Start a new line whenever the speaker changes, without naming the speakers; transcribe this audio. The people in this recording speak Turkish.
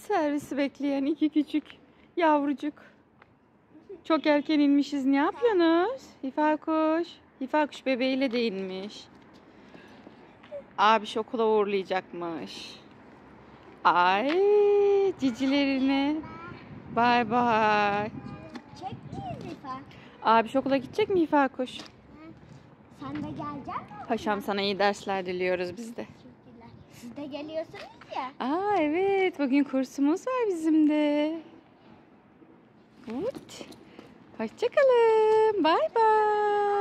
servisi bekleyen iki küçük yavrucuk. Çok erken inmişiz. Ne yapıyorsunuz? Hifakuş bebeğiyle de inmiş. Abi okula uğurlayacakmış. Ay cicilerini. Bay bay.
Gidecek miyiz Hifa?
Abi okula gidecek mi Hifakuş?
Sen de gelecek misin?
Paşam sana iyi dersler diliyoruz biz de.
Teşekkürler. Siz de geliyorsunuz ya.
Aa evet, bugün kursumuz var bizim de. Evet. Hoşçakalın. Bay bay.